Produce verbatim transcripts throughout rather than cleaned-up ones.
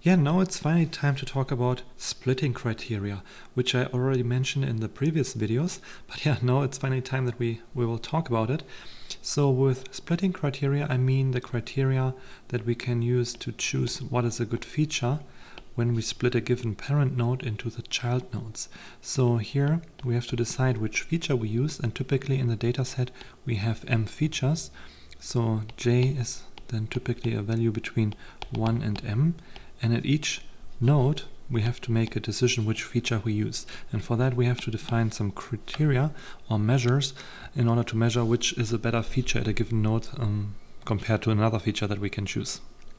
Yeah, now it's finally time to talk about splitting criteria, which I already mentioned in the previous videos. But yeah, now it's finally time that we, we will talk about it. So with splitting criteria, I mean the criteria that we can use to choose what is a good feature when we split a given parent node into the child nodes. So here we have to decide which feature we use, and typically in the dataset we have m features. So j is then typically a value between one and m. And at each node, we have to make a decision which feature we use. And for that, we have to define some criteria or measures in order to measure which is a better feature at a given node um, compared to another feature that we can choose.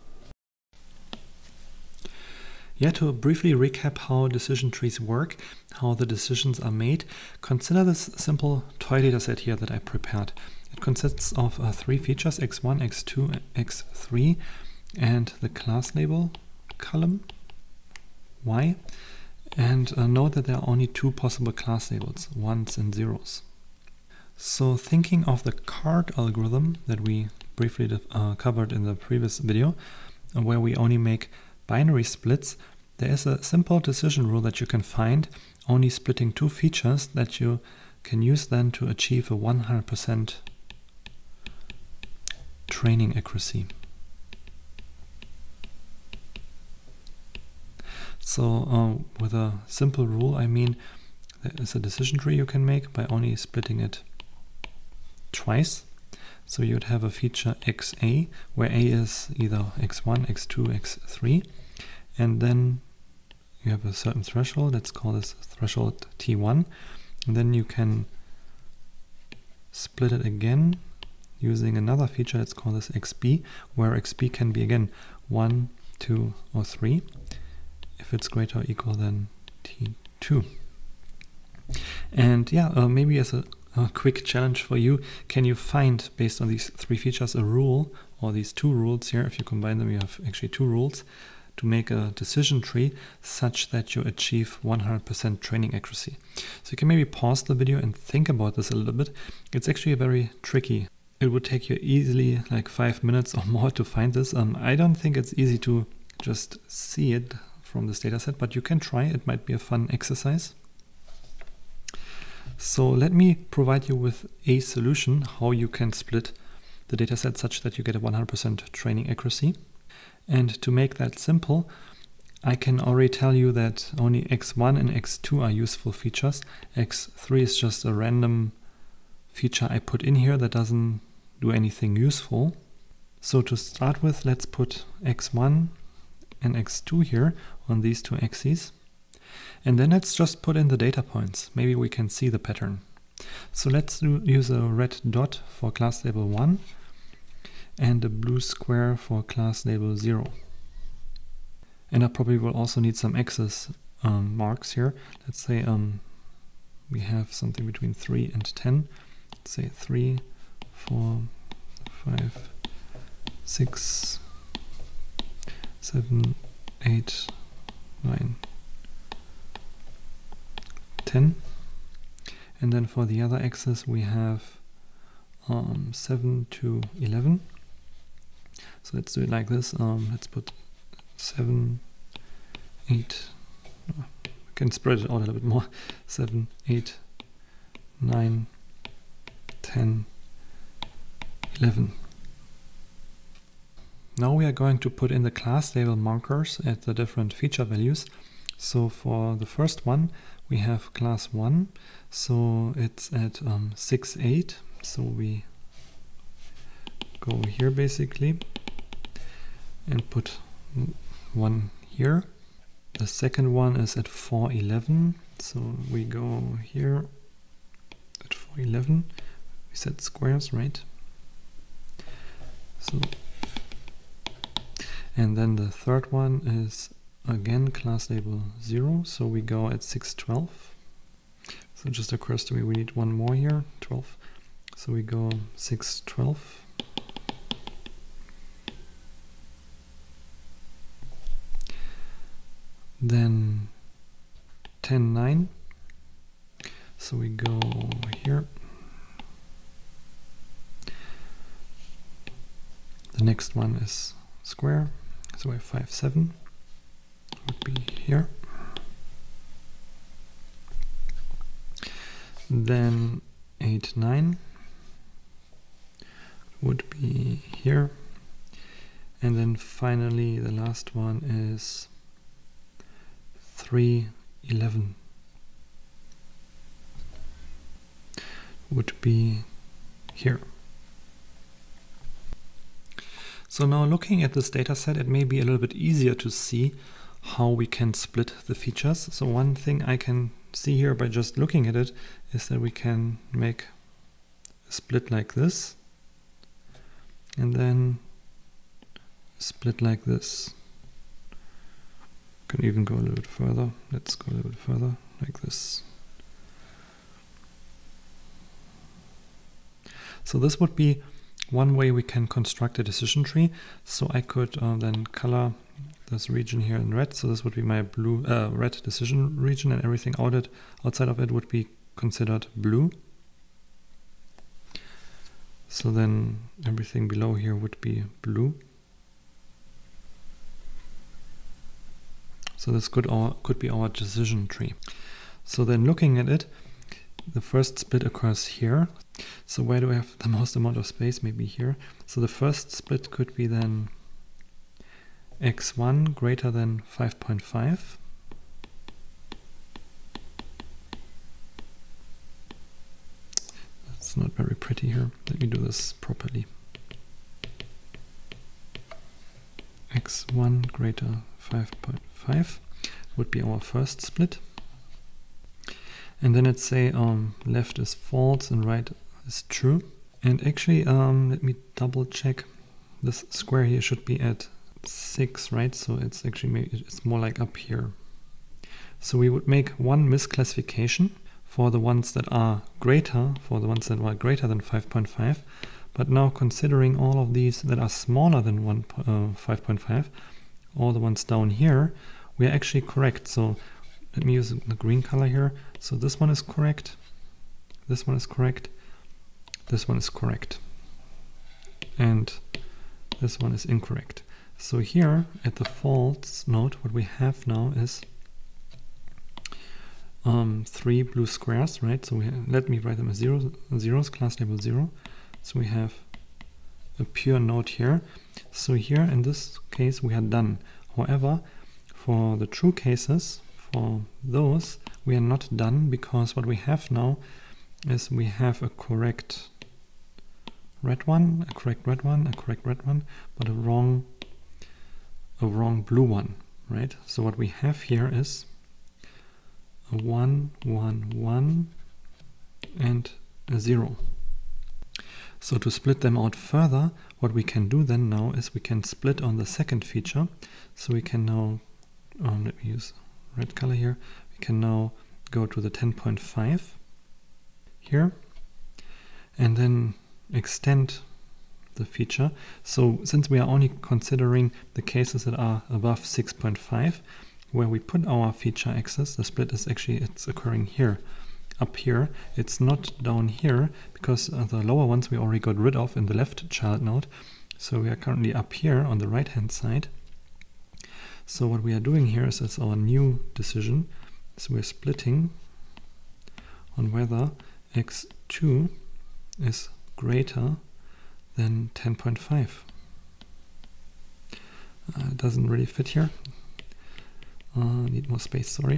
Yeah, to briefly recap how decision trees work, how the decisions are made, consider this simple toy data set here that I prepared. It consists of uh, three features, x one, x two, x three, and the class label column y, and uh, note that there are only two possible class labels, ones and zeros. So thinking of the card algorithm that we briefly uh, covered in the previous video, uh, where we only make binary splits, there is a simple decision rule that you can find, only splitting two features that you can use then to achieve a one hundred percent training accuracy. So uh, with a simple rule, I mean there is a decision tree you can make by only splitting it twice. So you'd have a feature xa, where a is either x one, x two, x three, and then you have a certain threshold, let's call this threshold t one, and then you can split it again using another feature, let's call this xb, where xb can be again one, two, or three. If it's greater or equal than t two. And yeah, uh, maybe as a, a quick challenge for you, can you find, based on these three features, a rule, or these two rules here, if you combine them you have actually two rules, to make a decision tree such that you achieve one hundred percent training accuracy. So you can maybe pause the video and think about this a little bit. It's actually very tricky. It would take you easily like five minutes or more to find this. Um, I don't think it's easy to just see it from this dataset, but you can try. It might be a fun exercise. So let me provide you with a solution how you can split the dataset such that you get a one hundred percent training accuracy. And to make that simple, I can already tell you that only x one and x two are useful features. x three is just a random feature I put in here that doesn't do anything useful. So to start with, let's put x one and x two here on these two axes, and then let's just put in the data points. Maybe we can see the pattern. So let's do, use a red dot for class label one and a blue square for class label zero. And I probably will also need some axis um, marks here. Let's say um, we have something between three and ten. Let's say three, four, five, six, seven, eight, nine, ten. And then for the other axis we have um, seven to eleven. So let's do it like this. Um, let's put seven, eight, oh, we can spread it out a little bit more. seven, eight, nine, ten, eleven. Now we are going to put in the class label markers at the different feature values. So for the first one, we have class one, so it's at um, six, eight. So we go here basically and put one here. The second one is at four, eleven. So we go here at four, eleven. We set squares, right? So, and then the third one is again class label zero, so we go at six, twelve. So it just occurs to me we need one more here, twelve. So we go six, twelve. Then ten, nine. So we go here. The next one is square, so we have five, seven. would be here. Then eight, nine would be here. And then finally the last one is three, eleven would be here. So now looking at this data set, it may be a little bit easier to see how we can split the features. So one thing I can see here by just looking at it is that we can make a split like this, and then a split like this. Can even go a little bit further. Let's go a little bit further, like this. So this would be one way we can construct a decision tree. So I could uh, then color this region here in red. So this would be my blue, uh, red decision region, and everything out it, outside of it would be considered blue. So then everything below here would be blue. So this could, our, could be our decision tree. So then looking at it, the first split occurs here. So where do I have the most amount of space? Maybe here. So the first split could be then x one greater than five point five. That's not very pretty here. Let me do this properly. x one greater five point five would be our first split. And then let's say um, left is false and right is true. And actually, um, let me double check. This square here should be at six, right? So it's actually, it's more like up here. So we would make one misclassification for the ones that are greater, for the ones that are greater than five point five. But now considering all of these that are smaller than one, uh, five point five, all the ones down here, we are actually correct. So let me use the green color here. So this one is correct, this one is correct, this one is correct, and this one is incorrect. So here at the false node, what we have now is um, three blue squares, right? So we have, let me write them as zeros, zeros, class label zero. So we have a pure node here. So here in this case we are done. However, for the true cases, for those, we are not done, because what we have now is we have a correct red one, a correct red one, a correct red one, but a wrong a wrong blue one, right? So what we have here is a one, one, one, and a zero. So to split them out further, what we can do then now is we can split on the second feature. So we can now, um, let me use red color here, we can now go to the ten point five here and then extend the feature. So since we are only considering the cases that are above six point five, where we put our feature axis, the split is actually, it's occurring here, up here. It's not down here, because uh, the lower ones we already got rid of in the left child node. So we are currently up here on the right hand side. So what we are doing here is, is our new decision. So we're splitting on whether x two is greater than ten point five. Uh, it doesn't really fit here. Uh, need more space, sorry.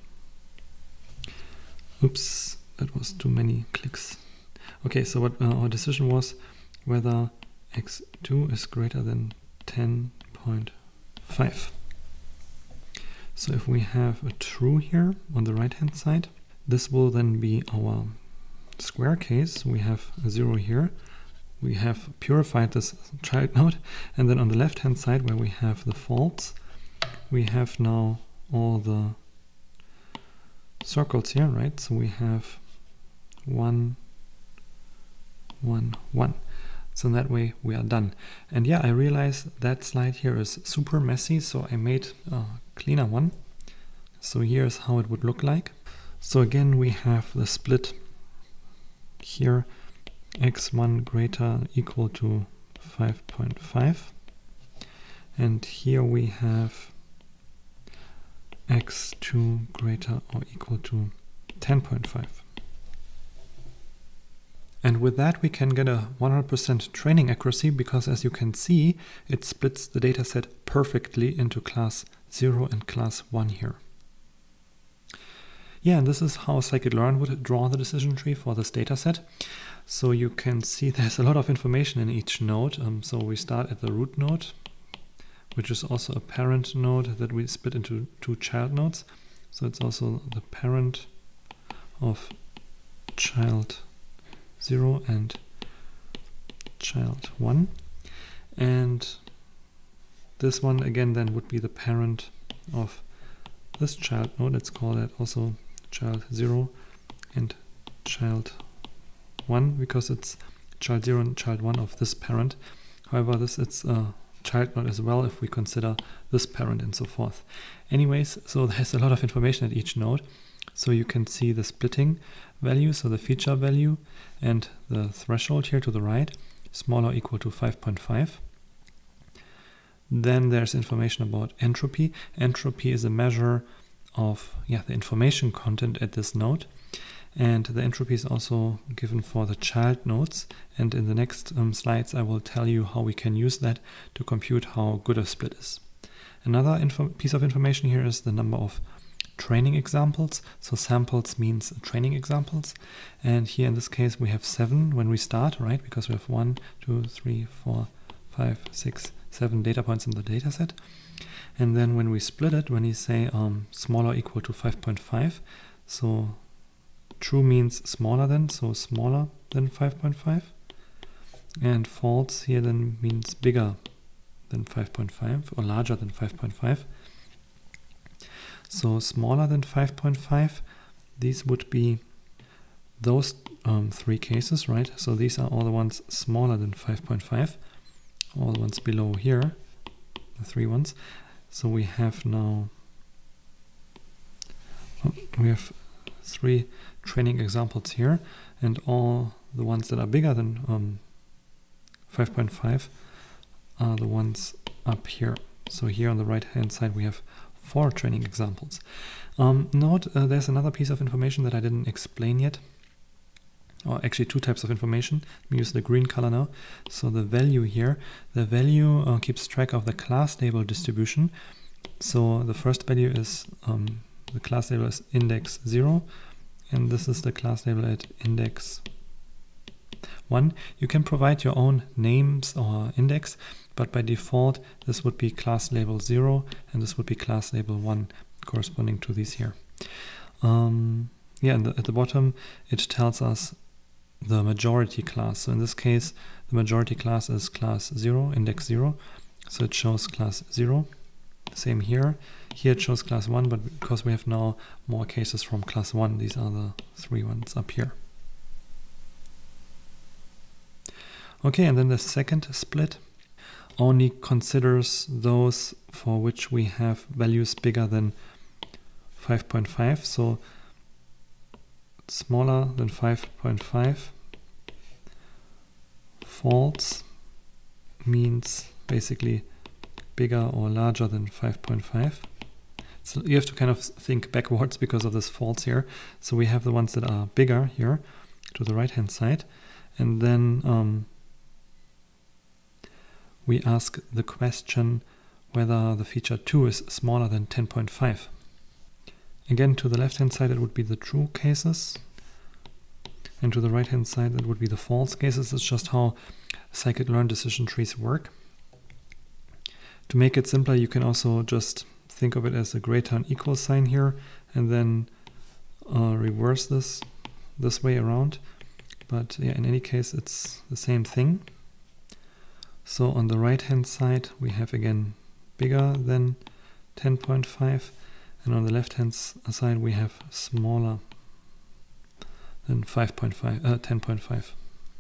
Oops, that was too many clicks. Okay, so what uh, our decision was whether x two is greater than ten point five. So if we have a true here on the right hand side, this will then be our square case. We have a zero here. We have purified this child node, and then on the left hand side where we have the false, we have now all the circles here, right? So we have one, one, one. So in that way we are done. And yeah, I realize that slide here is super messy, so I made a cleaner one. So here's how it would look like. So again, we have the split here, x one greater equal to five point five. And here we have x two greater or equal to ten point five. And with that we can get a one hundred percent training accuracy, because as you can see, it splits the dataset perfectly into class zero and class one here. Yeah, and this is how scikit-learn would draw the decision tree for this dataset. So you can see there's a lot of information in each node. Um, so we start at the root node, which is also a parent node that we split into two child nodes. So it's also the parent of child zero and child one. And this one again then would be the parent of this child node. Let's call that also child zero and child one, because it's child zero and child one of this parent. However, this it's a child node as well if we consider this parent and so forth. Anyways, so there's a lot of information at each node. So you can see the splitting value, so the feature value and the threshold here to the right, smaller or equal to five point five. Then there's information about entropy. Entropy is a measure of yeah the information content at this node. And the entropy is also given for the child nodes. And in the next um, slides, I will tell you how we can use that to compute how good a split is. Another info piece of information here is the number of training examples. So samples means training examples. And here in this case, we have seven when we start, right? Because we have one, two, three, four, five, six, seven data points in the data set. And then when we split it, when you say um, smaller or equal to five point five, so true means smaller than, so smaller than five point five. And false here then means bigger than five point five or larger than five point five. So smaller than five point five, these would be those um, three cases, right? So these are all the ones smaller than five point five, all the ones below here, the three ones. So we have now, oh, we have three training examples here, and all the ones that are bigger than um, five point five are the ones up here. So here on the right hand side we have four training examples. Um, note uh, there's another piece of information that I didn't explain yet, or actually two types of information. Let me use the green color now. So the value here, the value uh, keeps track of the class label distribution. So the first value is um, the class label is index zero, and this is the class label at index one. You can provide your own names or index, but by default this would be class label zero and this would be class label one, corresponding to these here. Um, yeah, and the, at the bottom it tells us the majority class. So in this case the majority class is class zero, index zero, so it shows class zero. Same here. Here it shows class one, but because we have now more cases from class one, these are the three ones up here. Okay, and then the second split only considers those for which we have values bigger than five point five. So smaller than five point five. False means basically bigger or larger than five point five. So you have to kind of think backwards because of this false here. So we have the ones that are bigger here to the right hand side, and then um, we ask the question whether the feature two is smaller than ten point five. Again, to the left hand side it would be the true cases, and to the right hand side it would be the false cases. It's just how scikit-learn decision trees work. To make it simpler, you can also just think of it as a greater and equal sign here, and then uh, reverse this this way around. But yeah, in any case, it's the same thing. So on the right hand side, we have again bigger than ten point five, and on the left hand side, we have smaller than five point five, uh, ten point five.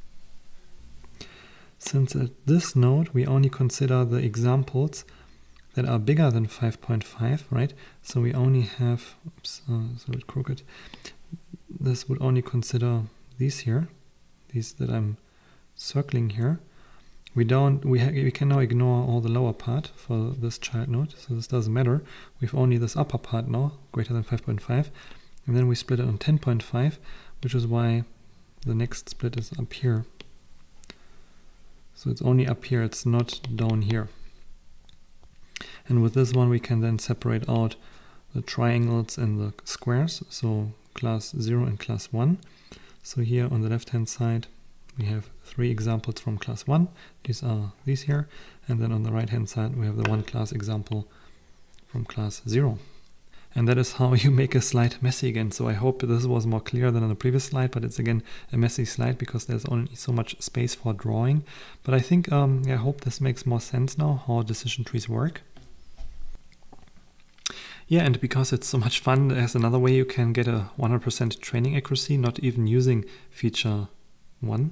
Since at this node we only consider the examples that are bigger than five point five, right? So we only have, oops, uh, it's a bit crooked. This would only consider these here, these that I'm circling here. we don't, we, we can now ignore all the lower part for this child node, so this doesn't matter. We've only this upper part now, greater than five point five, and then we split it on ten point five, which is why the next split is up here. So it's only up here, it's not down here. And with this one we can then separate out the triangles and the squares, so class zero and class one. So here on the left hand side we have three examples from class one, these are these here, and then on the right hand side we have the one class example from class zero. And that is how you make a slide messy again. So I hope this was more clear than on the previous slide, but it's again a messy slide because there's only so much space for drawing. But I think, um, I hope this makes more sense now, how decision trees work. Yeah, and because it's so much fun, there's another way you can get a one hundred percent training accuracy, not even using feature one.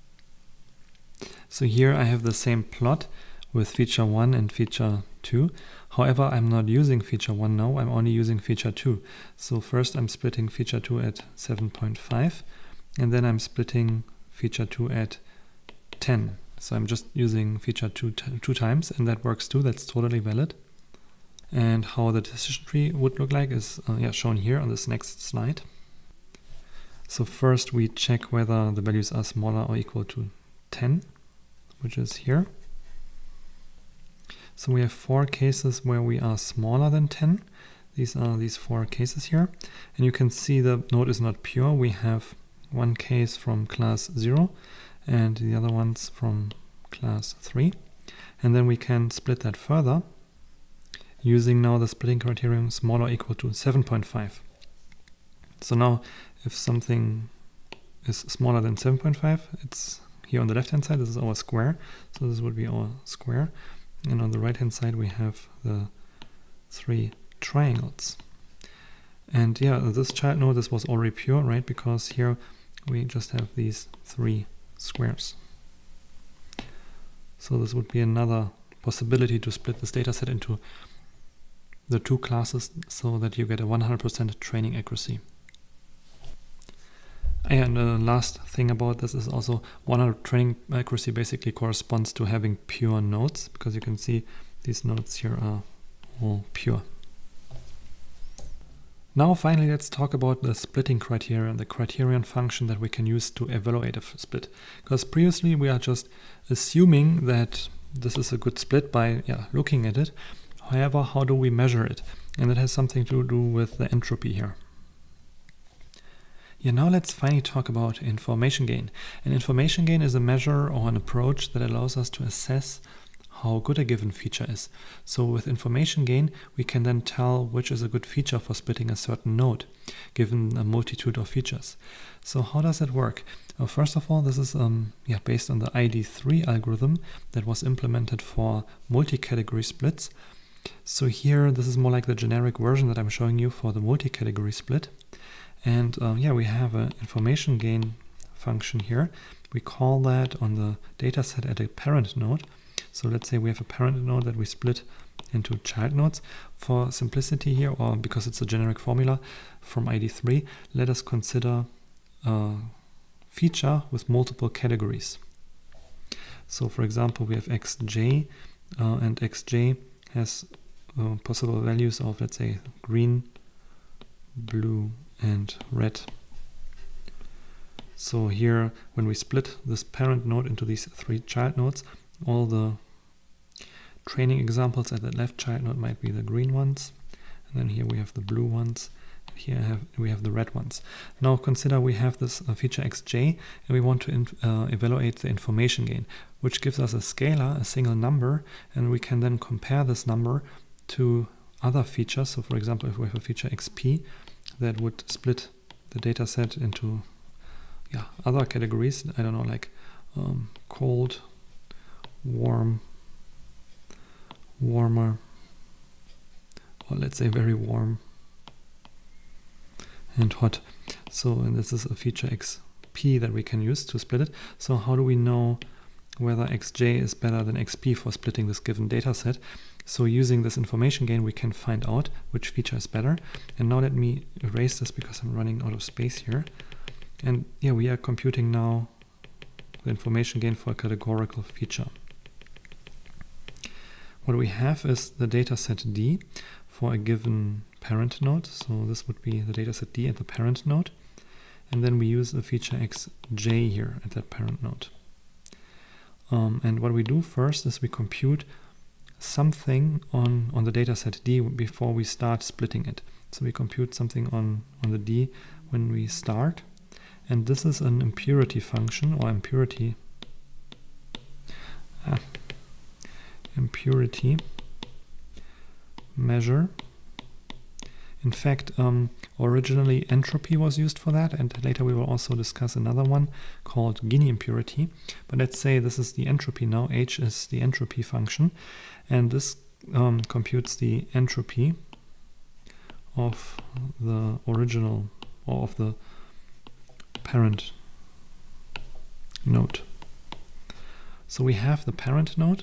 So here I have the same plot with feature one and feature two. However, I'm not using feature one now, I'm only using feature two. So first I'm splitting feature two at seven point five, and then I'm splitting feature two at ten. So I'm just using feature two two times, and that works too, that's totally valid. And how the decision tree would look like is uh, yeah, shown here on this next slide. So first we check whether the values are smaller or equal to ten, which is here. So we have four cases where we are smaller than ten. These are these four cases here. And you can see the node is not pure. We have one case from class zero and the other ones from class three. And then we can split that further using now the splitting criterion smaller or equal to seven point five. So now if something is smaller than seven point five, it's here on the left hand side, this is our square. So this would be our square. And on the right hand side we have the three triangles. And yeah, this child node, this was already pure, right? Because here we just have these three squares. So this would be another possibility to split this data set into the two classes so that you get a one hundred percent training accuracy. And the last thing about this is also one hundred training accuracy basically corresponds to having pure nodes, because you can see these nodes here are all pure. Now finally let's talk about the splitting criterion, the criterion function that we can use to evaluate a split. Because previously we are just assuming that this is a good split by yeah, looking at it. However, how do we measure it? And it has something to do with the entropy here. Yeah, now let's finally talk about information gain. And information gain is a measure or an approach that allows us to assess how good a given feature is. So with information gain, we can then tell which is a good feature for splitting a certain node, given a multitude of features. So how does it work? Well, first of all, this is um, yeah, based on the I D three algorithm that was implemented for multi-category splits. So here, this is more like the generic version that I'm showing you for the multi-category split. And uh, yeah, we have an information gain function here. We call that on the data set at a parent node. So let's say we have a parent node that we split into child nodes. For simplicity here, or because it's a generic formula from I D three, let us consider a feature with multiple categories. So for example, we have xj, uh, and xj has uh, possible values of, let's say, green, blue, and red. So here, when we split this parent node into these three child nodes, all the training examples at the left child node might be the green ones, and then here we have the blue ones, and here have, we have the red ones. Now consider we have this uh, feature xj, and we want to uh, evaluate the information gain, which gives us a scalar, a single number, and we can then compare this number to other features. So for example, if we have a feature xp, that would split the data set into yeah, other categories, I don't know, like um, cold, warm, warmer, or let's say very warm, and hot. So, and this is a feature xp that we can use to split it. So how do we know whether xj is better than xp for splitting this given data set? So using this information gain, we can find out which feature is better. And now let me erase this because I'm running out of space here. And yeah, we are computing now the information gain for a categorical feature. what we have is the dataset D for a given parent node. So this would be the dataset D at the parent node. And then we use the feature xj here at that parent node. Um, and what we do first is we compute something on, on the dataset D before we start splitting it. So we compute something on, on the D when we start. And this is an impurity function or impurity ah, impurity measure. In fact, um, originally entropy was used for that, and later we will also discuss another one called Gini impurity. But let's say this is the entropy now. H is the entropy function, and this um, computes the entropy of the original or of the parent node. So we have the parent node.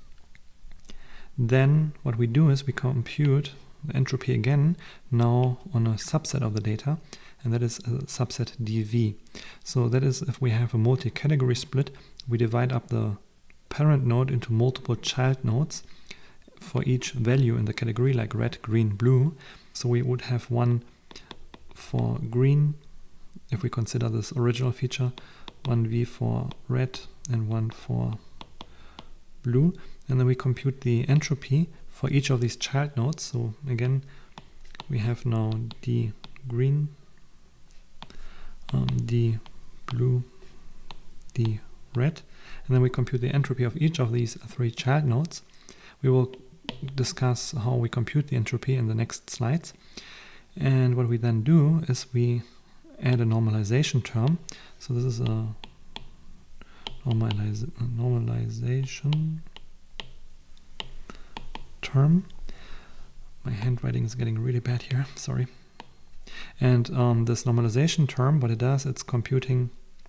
Then what we do is we compute the entropy again, now on a subset of the data, and that is a subset D V. So that is, if we have a multi-category split, we divide up the parent node into multiple child nodes for each value in the category, like red, green, blue. So we would have one for green, if we consider this original feature, one V for red and one for blue. And then we compute the entropy for each of these child nodes. So again, we have now D green, um, D blue, D red, and then we compute the entropy of each of these three child nodes. We will discuss how we compute the entropy in the next slides. And what we then do is we add a normalization term. So this is a normalize, normalization term. My handwriting is getting really bad here, sorry. And um, this normalization term, what it does, it's computing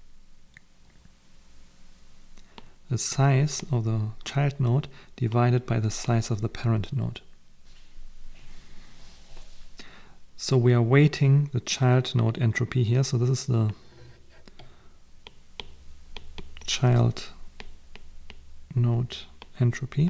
the size of the child node divided by the size of the parent node. So we are weighting the child node entropy here. So this is the child node entropy.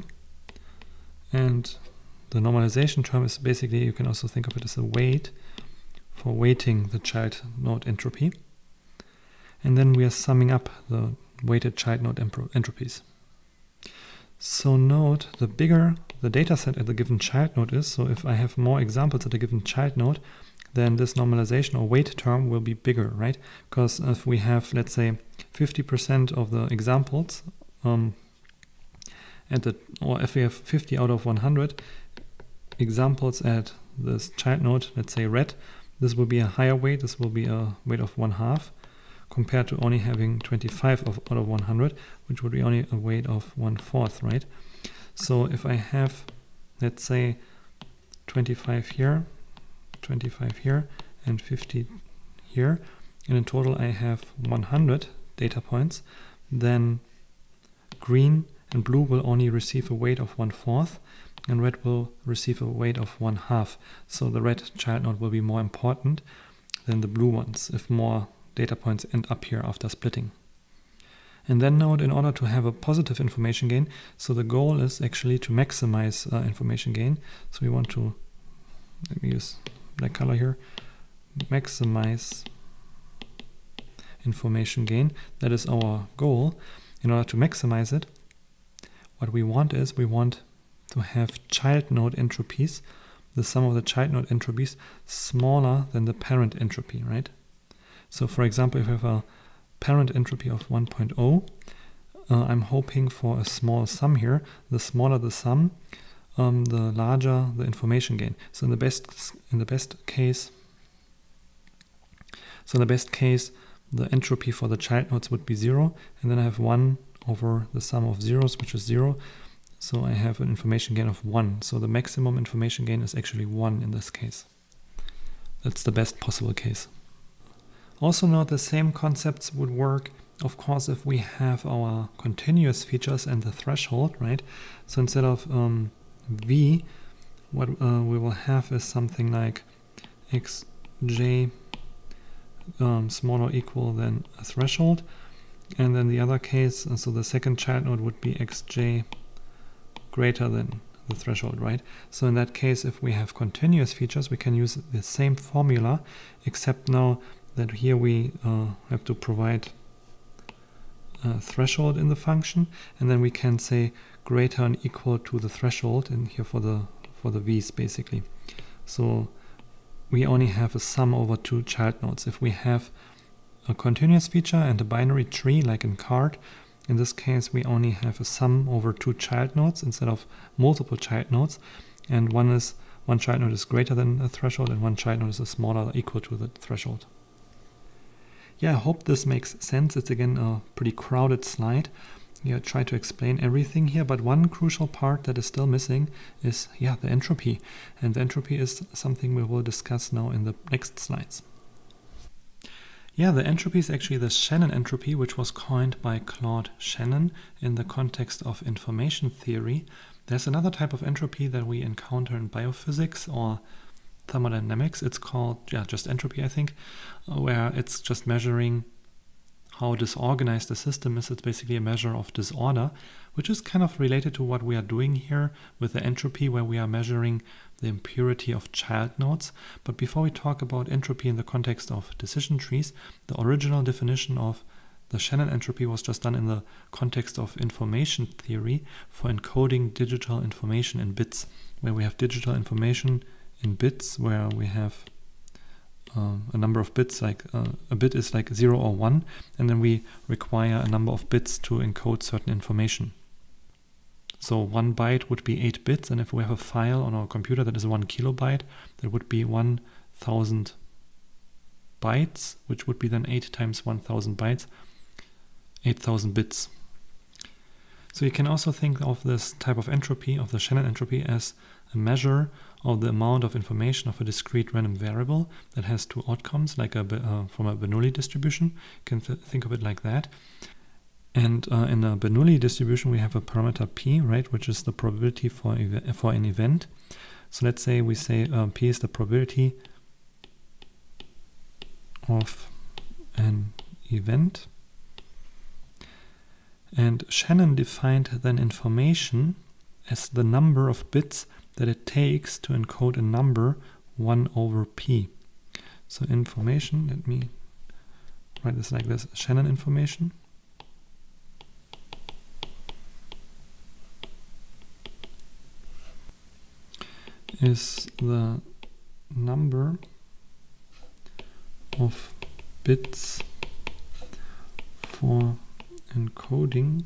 And the normalization term is basically, you can also think of it as a weight for weighting the child node entropy. And then we are summing up the weighted child node entropies. So note, the bigger the data set at the given child node is, so if I have more examples at a given child node, then this normalization or weight term will be bigger, right? Because if we have, let's say, fifty percent of the examples, um, at the, or if we have fifty out of one hundred examples at this child node, let's say red, this will be a higher weight, this will be a weight of one half, compared to only having twenty-five of, out of one hundred, which would be only a weight of one fourth, right? So if I have, let's say, twenty-five here, twenty-five here, and fifty here, and in total I have one hundred data points, then green and blue will only receive a weight of one fourth, and red will receive a weight of one half. So the red child node will be more important than the blue ones, if more data points end up here after splitting. And then note, in order to have a positive information gain, so the goal is actually to maximize uh, information gain. So we want to, let me use black color here, maximize information gain. That is our goal. In order to maximize it, what we want is we want to have child node entropies, the sum of the child node entropies, smaller than the parent entropy, right? So for example, if I have a parent entropy of one point zero, uh, I'm hoping for a small sum here. The smaller the sum, um, the larger the information gain. So in the best in the best case, so in the best case, the entropy for the child nodes would be zero, and then I have one over the sum of zeros, which is zero. So I have an information gain of one. So the maximum information gain is actually one in this case. That's the best possible case. Also note, the same concepts would work, of course, if we have our continuous features and the threshold, right? So instead of um, v, what uh, we will have is something like xj um, smaller or equal than a threshold. And then the other case, so the second child node would be xj greater than the threshold, right? So in that case, if we have continuous features, we can use the same formula, except now that here we uh, have to provide a threshold in the function, and then we can say greater and equal to the threshold, and here for the for the v's basically. So we only have a sum over two child nodes. If we have a continuous feature and a binary tree like in card, in this case we only have a sum over two child nodes instead of multiple child nodes, and one is one child node is greater than a threshold and one child node is a smaller or equal to the threshold. Yeah, I hope this makes sense. It's again a pretty crowded slide. Yeah, I try to explain everything here, but one crucial part that is still missing is yeah the entropy, and the entropy is something we will discuss now in the next slides. Yeah, the entropy is actually the Shannon entropy, which was coined by Claude Shannon in the context of information theory. There's another type of entropy that we encounter in biophysics or thermodynamics. It's called yeah just entropy, I think, where it's just measuring how disorganized the system is. It's basically a measure of disorder, which is kind of related to what we are doing here with the entropy, where we are measuring the impurity of child nodes. But before we talk about entropy in the context of decision trees, the original definition of the Shannon entropy was just done in the context of information theory for encoding digital information in bits, where we have digital information in bits, where we have uh, a number of bits, like uh, a bit is like zero or one, and then we require a number of bits to encode certain information. So one byte would be eight bits, and if we have a file on our computer that is one kilobyte, that would be one thousand bytes, which would be then eight times one thousand bytes, eight thousand bits. So you can also think of this type of entropy, of the Shannon entropy, as a measure of the amount of information of a discrete random variable that has two outcomes, like a uh, from a Bernoulli distribution. You can th think of it like that. And uh, in a Bernoulli distribution, we have a parameter p, right, which is the probability for for an event. So let's say we say uh, p is the probability of an event. And Shannon defined then information as the number of bits that it takes to encode a number one over p. So information, let me write this like this, Shannon information is the number of bits for encoding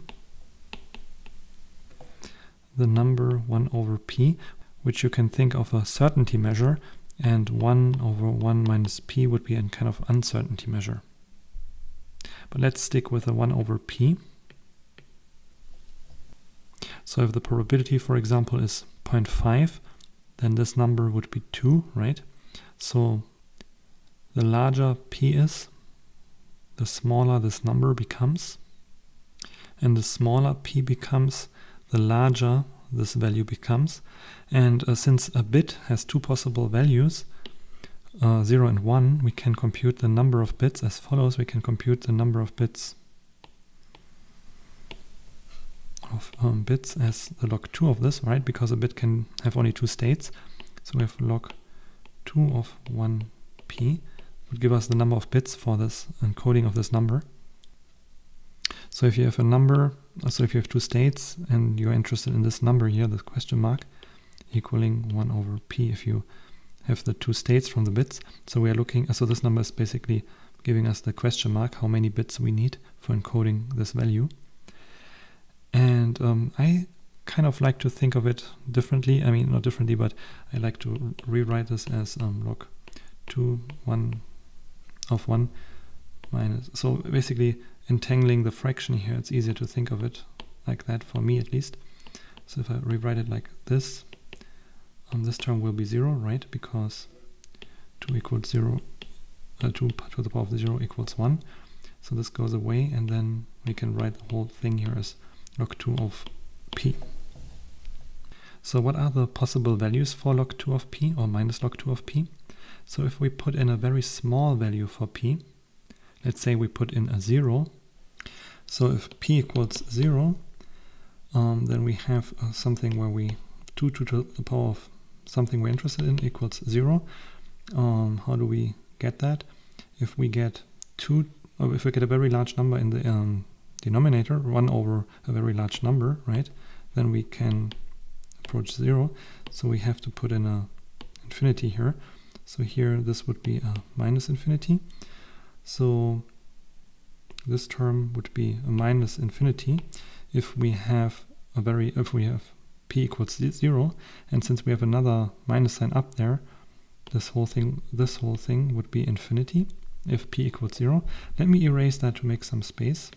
the number one over p, which you can think of a certainty measure, and one over one minus p would be a kind of uncertainty measure. But let's stick with a one over p. So if the probability, for example, is zero point five, then this number would be two, right? So the larger p is, the smaller this number becomes, and the smaller p becomes, the larger this value becomes. And uh, since a bit has two possible values, uh, zero and one, we can compute the number of bits as follows. We can compute the number of bits of um, bits as the log two of this, right? Because a bit can have only two states. So we have log two of one p would give us the number of bits for this encoding of this number. So if you have a number, so if you have two states and you're interested in this number here, the question mark, equaling one over p, if you have the two states from the bits. So we are looking, so this number is basically giving us the question mark, how many bits we need for encoding this value. And um, I kind of like to think of it differently. I mean, not differently, but I like to rewrite this as um, log two, one of one minus, so basically entangling the fraction here, it's easier to think of it like that, for me at least. So if I rewrite it like this, um, this term will be zero, right? Because two equals zero, uh, two to the power of zero equals one. So this goes away, and then we can write the whole thing here as log two of p. So what are the possible values for log two of p or minus log two of p? So if we put in a very small value for p, let's say we put in a zero. So if p equals zero, um, then we have uh, something where we two to the power of something we're interested in equals zero. Um, how do we get that? If we get two, or if we get a very large number in the um, denominator, one over a very large number, right? Then we can approach zero. So we have to put in a infinity here. So here this would be a minus infinity. So this term would be a minus infinity if we have a very if we have p equals zero, and since we have another minus sign up there, this whole thing this whole thing would be infinity if p equals zero. Let me erase that to make some space.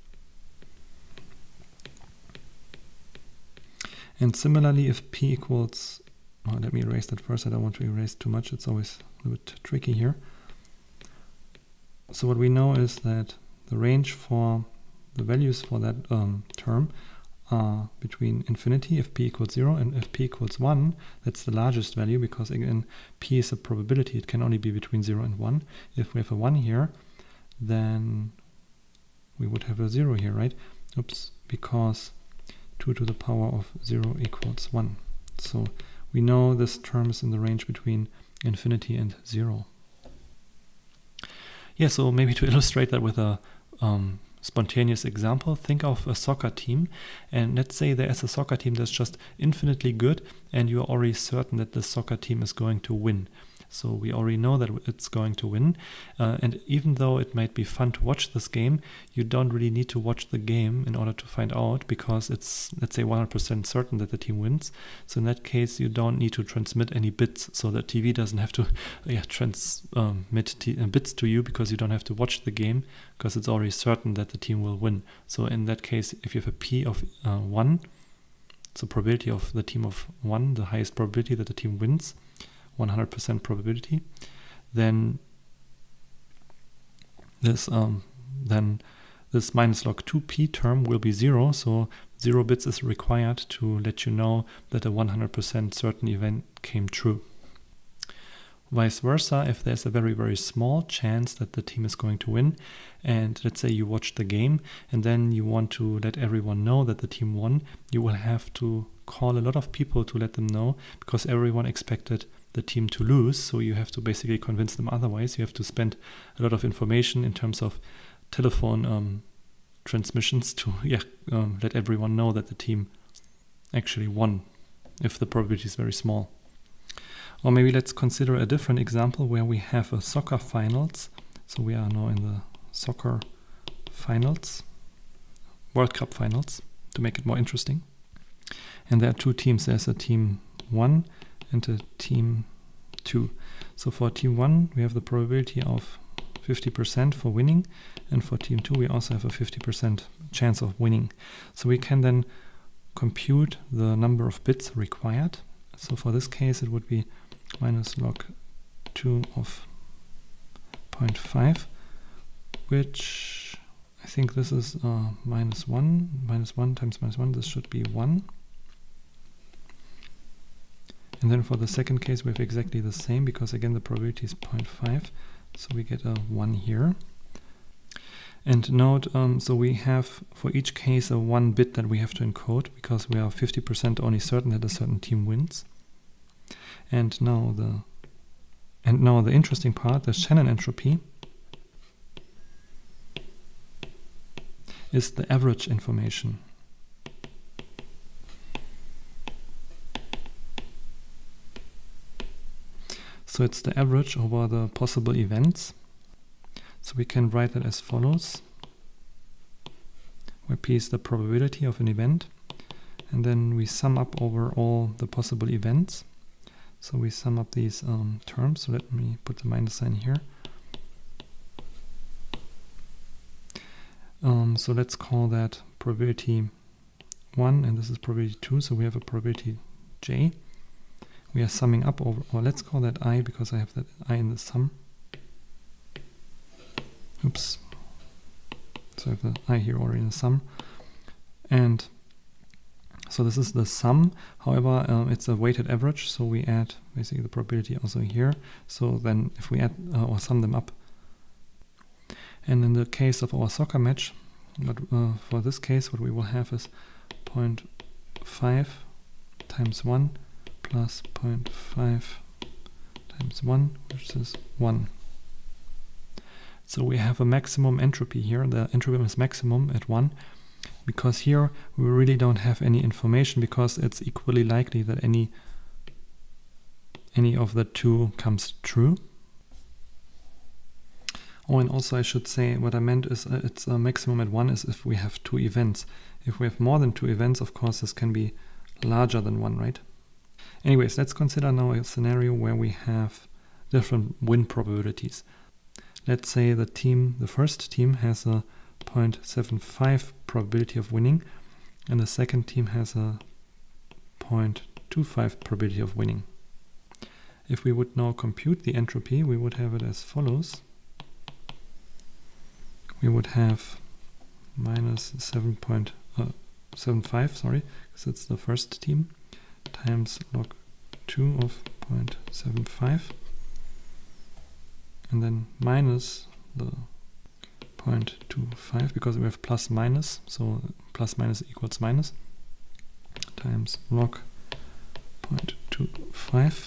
And similarly, if p equals, oh, let me erase that first. I don't want to erase too much. It's always a bit tricky here. So what we know is that the range for the values for that um, term are between infinity if p equals zero and if p equals one. That's the largest value because, again, p is a probability. It can only be between zero and one. If we have a one here, then we would have a zero here, right? Oops, because two to the power of zero equals one. So we know this term is in the range between infinity and zero. Yeah, so maybe to illustrate that with a um, spontaneous example, think of a soccer team, and let's say there is a soccer team that's just infinitely good and you're already certain that the soccer team is going to win. So we already know that it's going to win, uh, and even though it might be fun to watch this game, you don't really need to watch the game in order to find out, because it's, let's say, one hundred percent certain that the team wins. So in that case, you don't need to transmit any bits, so the T V doesn't have to yeah, transmit t uh, bits to you, because you don't have to watch the game, because it's already certain that the team will win. So in that case, if you have a p of uh, one, it's the probability of the team of one, the highest probability that the team wins, one hundred percent probability, then this um, then this minus log two p term will be zero, so zero bits is required to let you know that a one hundred percent certain event came true. Vice versa, if there's a very, very small chance that the team is going to win, and let's say you watch the game and then you want to let everyone know that the team won, you will have to call a lot of people to let them know, because everyone expected the team to lose, so you have to basically convince them otherwise. You have to spend a lot of information in terms of telephone um, transmissions to yeah um, let everyone know that the team actually won, if the probability is very small. Or maybe let's consider a different example where we have a soccer finals. So we are now in the soccer finals, World Cup finals, to make it more interesting. And there are two teams. There's a team one and a team two. So for team one, we have the probability of fifty percent for winning, and for team two, we also have a fifty percent chance of winning. So we can then compute the number of bits required. So for this case, it would be minus log two of zero point five, which I think this is uh, minus one. Minus one times minus one, this should be one. And then for the second case, we have exactly the same, because again the probability is zero point five, so we get a one here. And note, um, so we have for each case a one bit that we have to encode, because we are fifty percent only certain that a certain team wins. And now the and now the interesting part, the Shannon entropy, is the average information. So it's the average over the possible events. So we can write that as follows, where p is the probability of an event, and then we sum up over all the possible events. So we sum up these um, terms. So let me put the minus sign here. Um, so let's call that probability one, and this is probability two. So we have a probability j. We are summing up over, or let's call that I, because I have that I in the sum. Oops. So I have the I here already in the sum. And so this is the sum. However, um, it's a weighted average, so we add basically the probability also here. So then if we add uh, or sum them up. And in the case of our soccer match, but uh, for this case, what we will have is zero point five times one plus zero point five times one, which is one. So we have a maximum entropy here. The entropy is maximum at one, because here we really don't have any information, because it's equally likely that any any of the two comes true. Oh, and also I should say what I meant is uh, it's a maximum at one is if we have two events. If we have more than two events, of course, this can be larger than one, right? Anyways, let's consider now a scenario where we have different win probabilities. Let's say the team, the first team has a zero point seven five probability of winning, and the second team has a zero point two five probability of winning. If we would now compute the entropy, we would have it as follows. We would have minus seven point seven five, sorry, because it's the first team, times log two of zero point seven five, and then minus the zero point two five, because we have plus minus, so plus minus equals minus, times log zero point two five.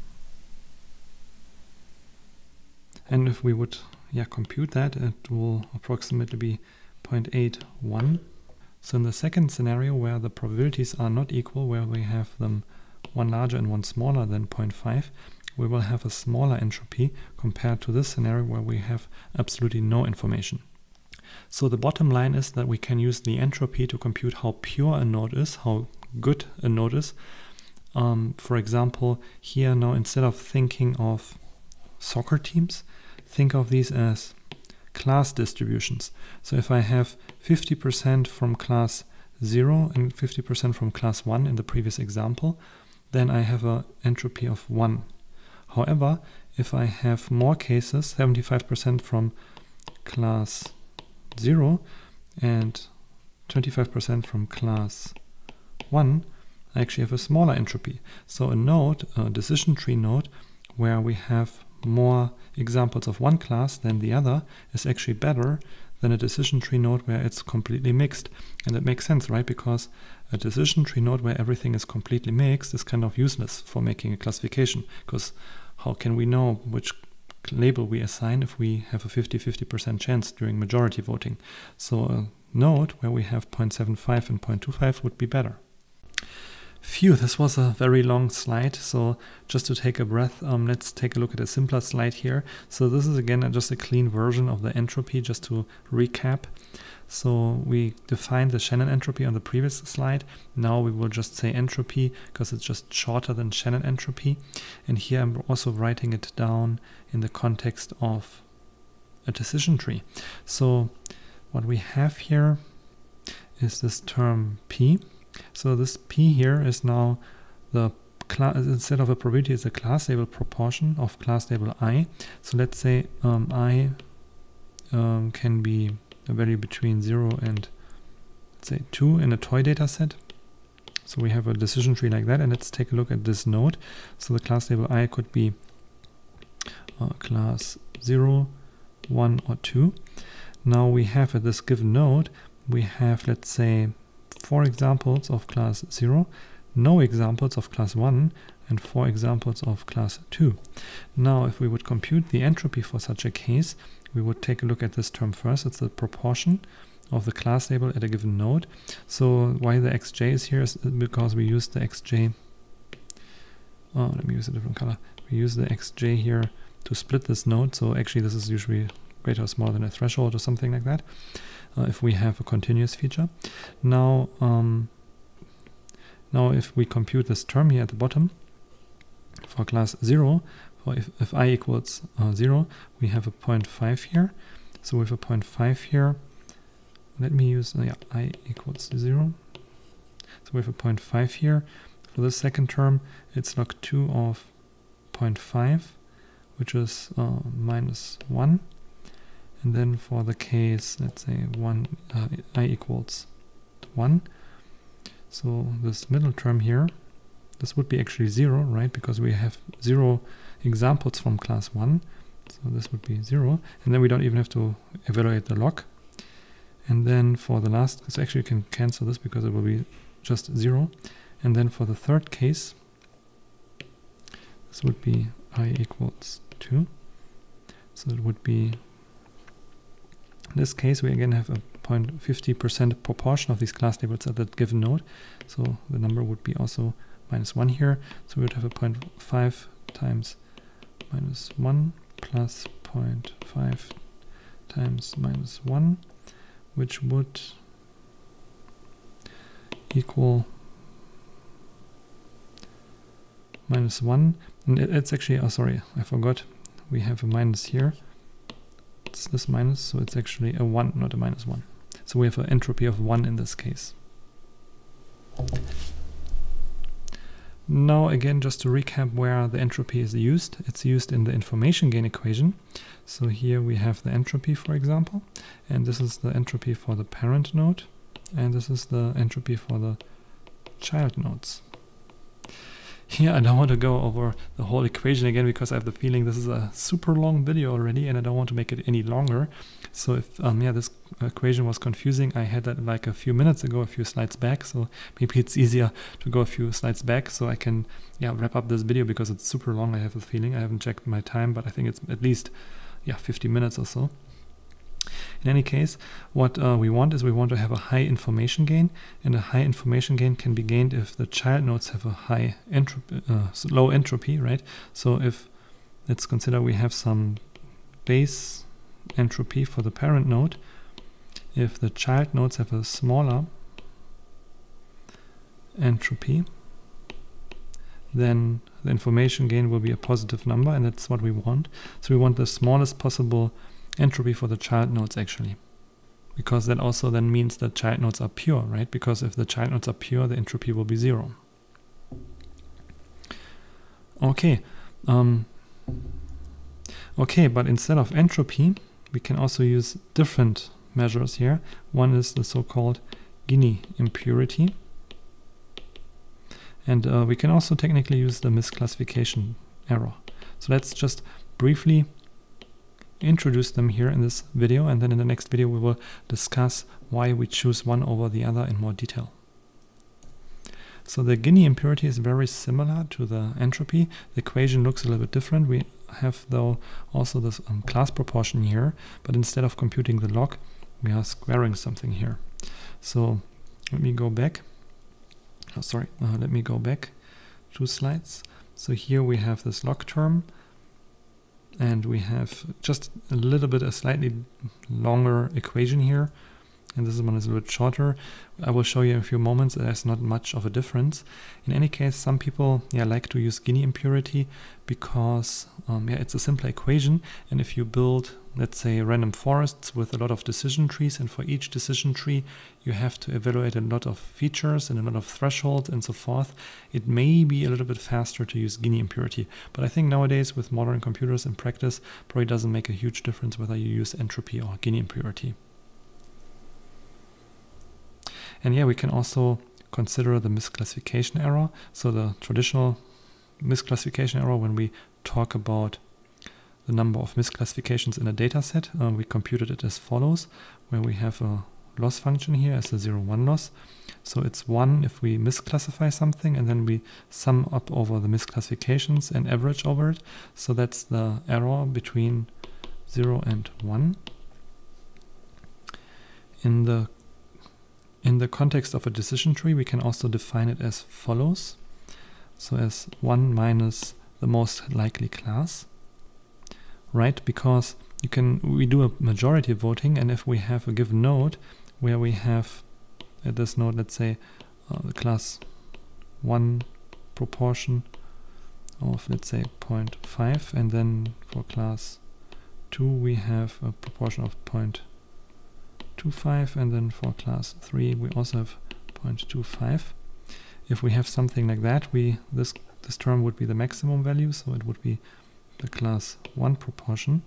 And if we would yeah, compute that, it will approximately be zero point eight one. So in the second scenario, where the probabilities are not equal, where we have them one larger and one smaller than zero point five, we will have a smaller entropy compared to this scenario where we have absolutely no information. So the bottom line is that we can use the entropy to compute how pure a node is, how good a node is. Um, for example, here now, instead of thinking of soccer teams, think of these as class distributions. So if I have fifty percent from class zero and fifty percent from class one in the previous example, then I have an entropy of one. However, if I have more cases, seventy-five percent from class zero and twenty-five percent from class one, I actually have a smaller entropy. So a node, a decision tree node, where we have more examples of one class than the other, is actually better than a decision tree node where it's completely mixed. And that makes sense, right? Because a decision tree node where everything is completely mixed is kind of useless for making a classification, because how can we know which label we assign if we have a fifty fifty percent chance during majority voting? So a node where we have zero point seven five and zero point two five would be better. Phew, this was a very long slide, so just to take a breath, um, let's take a look at a simpler slide here. So this is again just a clean version of the entropy, just to recap. So we defined the Shannon entropy on the previous slide. Now we will just say entropy because it's just shorter than Shannon entropy. And here I'm also writing it down in the context of a decision tree. So what we have here is this term P. So this P here is now the class, instead of a probability, it's a class label proportion of class label I. So let's say um, I um, can be a value between zero and let's say two in a toy data set. So we have a decision tree like that, and let's take a look at this node. So the class label I could be uh, class zero, one, or two. Now we have at this given node, we have, let's say, four examples of class zero, no examples of class one, and four examples of class two. Now, if we would compute the entropy for such a case, we would take a look at this term first. It's the proportion of the class label at a given node. So why the xj is here is because we use the xj. Oh, let me use a different color. We use the xj here to split this node. So actually, this is usually greater or smaller than a threshold or something like that. Uh, if we have a continuous feature. Now, um, now if we compute this term here at the bottom for class zero, for if, if I equals uh, zero, we have a zero point five here. So with a zero point five here, let me use uh, yeah, I equals zero. So we have a zero point five here. For the second term, it's log two of zero point five, which is uh, minus one. And then for the case, let's say one, uh, I equals one. So this middle term here, this would be actually zero, right? Because we have zero examples from class one. So this would be zero. And then we don't even have to evaluate the log. And then for the last, so actually you can cancel this because it will be just zero. And then for the third case, this would be I equals two. So it would be, in this case, we again have a zero point five zero percent proportion of these class labels at that given node. So the number would be also minus one here. So we would have a zero point five times minus one plus zero point five times minus one, which would equal minus one. And it, it's actually, oh sorry, I forgot. We have a minus here. It's this minus, so it's actually a one, not a minus one. So we have an entropy of one in this case. Now again, just to recap where the entropy is used, it's used in the information gain equation. So here we have the entropy, for example, and this is the entropy for the parent node, and this is the entropy for the child nodes. Here I don't want to go over the whole equation again because I have the feeling this is a super long video already and I don't want to make it any longer. So if um, yeah, this equation was confusing, I had that like a few minutes ago, a few slides back, so maybe it's easier to go a few slides back so I can yeah wrap up this video because it's super long. I have a feeling. I haven't checked my time, but I think it's at least yeah fifty minutes or so. In any case, what uh, we want is we want to have a high information gain, and a high information gain can be gained if the child nodes have a high entropy, uh, low entropy, right? So if, let's consider we have some base entropy for the parent node, if the child nodes have a smaller entropy, then the information gain will be a positive number, and that's what we want. So we want the smallest possible entropy for the child nodes actually, because that also then means that child nodes are pure, right? Because if the child nodes are pure, the entropy will be zero. Okay, um, okay, but instead of entropy, we can also use different measures here. One is the so-called Gini impurity, and uh, we can also technically use the misclassification error. So let's just briefly introduce them here in this video, and then in the next video we will discuss why we choose one over the other in more detail. So the Gini impurity is very similar to the entropy. The equation looks a little bit different. We have though also this um, class proportion here, but instead of computing the log, we are squaring something here. So let me go back. Oh, sorry, uh, let me go back two slides. So here we have this log term, and we have just a little bit a slightly longer equation here, and this one is a little bit shorter. I will show you in a few moments. There's not much of a difference. In any case, some people yeah like to use Gini impurity because um, yeah it's a simpler equation, and if you build, let's say, random forests with a lot of decision trees, and for each decision tree you have to evaluate a lot of features and a lot of thresholds and so forth, it may be a little bit faster to use Gini impurity. But I think nowadays with modern computers in practice, probably doesn't make a huge difference whether you use entropy or Gini impurity. And yeah, we can also consider the misclassification error. So the traditional misclassification error, when we talk about the number of misclassifications in a data set, uh, we computed it as follows, where we have a loss function here as a zero one loss. So it's one if we misclassify something, and then we sum up over the misclassifications and average over it. So that's the error between zero and one. In the In the context of a decision tree, we can also define it as follows. So as one minus the most likely class, right? Because you can, we do a majority voting, and if we have a given node where we have at this node, let's say uh, the class one proportion of, let's say, zero point five, and then for class two we have a proportion of zero point two five, and then for class three we also have zero point two five. If we have something like that, we this this term would be the maximum value, so it would be the class one proportion.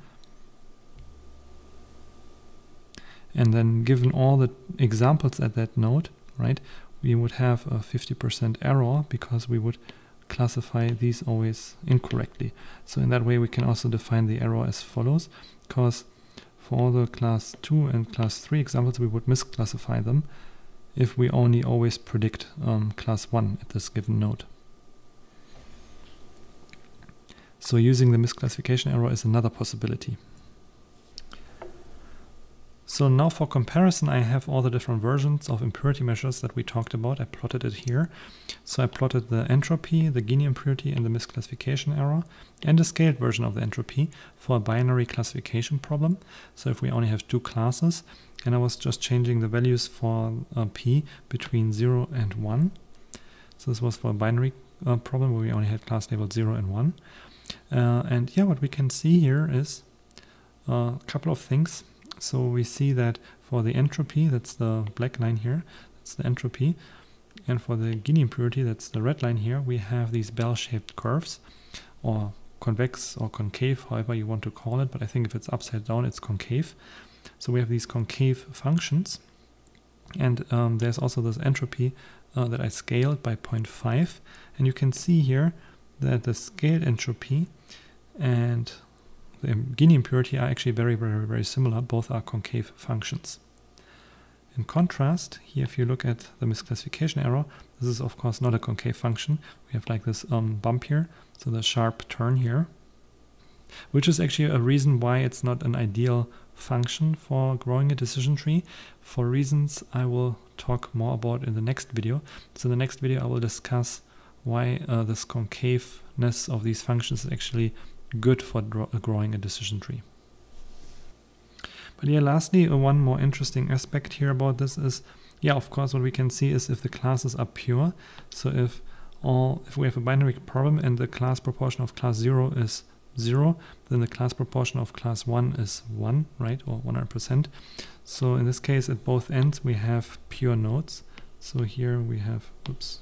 And then given all the examples at that node, right, we would have a fifty percent error because we would classify these always incorrectly. So in that way we can also define the error as follows, because for all the class two and class three examples we would misclassify them, if we only always predict um, class one at this given node. So using the misclassification error is another possibility. So now for comparison, I have all the different versions of impurity measures that we talked about. I plotted it here. So I plotted the entropy, the Gini impurity, and the misclassification error, and a scaled version of the entropy for a binary classification problem. So if we only have two classes, and I was just changing the values for uh, p between zero and one. So this was for a binary uh, problem where we only had class labeled zero and one. Uh, and yeah, what we can see here is uh, a couple of things. So we see that for the entropy, that's the black line here, that's the entropy. And for the Gini impurity, that's the red line here, we have these bell-shaped curves, or convex or concave, however you want to call it. But I think if it's upside down, it's concave. So we have these concave functions. And um, there's also this entropy uh, that I scaled by zero point five. And you can see here that the scaled entropy and the Gini impurity are actually very, very, very similar. Both are concave functions. In contrast, here if you look at the misclassification error, this is of course not a concave function. We have like this um, bump here, so the sharp turn here, which is actually a reason why it's not an ideal function for growing a decision tree, for reasons I will talk more about in the next video. So in the next video I will discuss why uh, this concaveness of these functions is actually good for growing a decision tree. But yeah, lastly, uh, one more interesting aspect here about this is, yeah, of course, what we can see is if the classes are pure. So if all, if we have a binary problem and the class proportion of class zero is zero, then the class proportion of class one is one, right, or one hundred percent. So in this case, at both ends, we have pure nodes. So here we have, oops,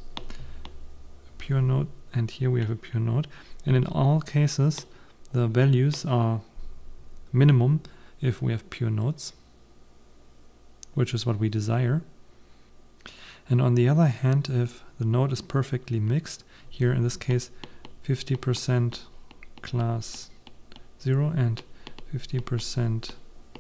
a pure node, and here we have a pure node. And in all cases, the values are minimum if we have pure nodes, which is what we desire. And on the other hand, if the node is perfectly mixed, here in this case fifty percent class zero and fifty percent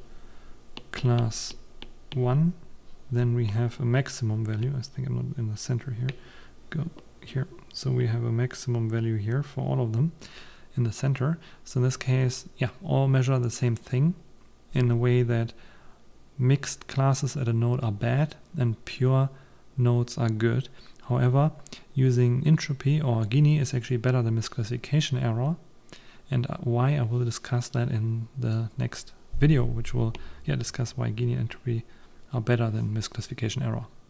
class one, then we have a maximum value. I think I'm not in the center here. Go here. So we have a maximum value here for all of them in the center. So in this case, yeah, all measure the same thing in a way that mixed classes at a node are bad and pure nodes are good. However, using entropy or Gini is actually better than misclassification error. And why, I will discuss that in the next video, which will yeah, discuss why Gini and entropy are better than misclassification error.